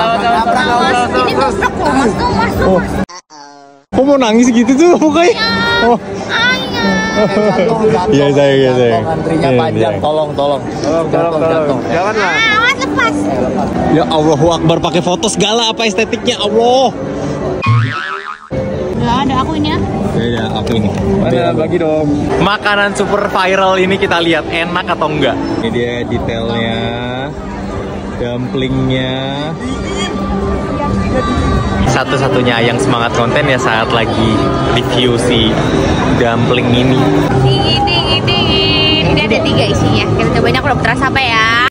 Ini tubruk loh mas, tuh mas, tuh mas. Kok mau nangis gitu tuh mukanya? Oh. Iya sayang. Antrinya panjang, tolong. Janganlah. Awas lepas. Ya Allahu Akbar, pakai foto segala, apa estetiknya Allah. Ya ada aku ini ya. Ya aku ini. Mana bagi dong. Makanan super viral ini kita lihat enak atau enggak. Ini dia detailnya, dumplingnya. Satu-satunya yang semangat konten ya saat lagi review si dumpling ini. Dingin. Ini ada 3 isinya. Kita cobain, aku udah terasa apa ya.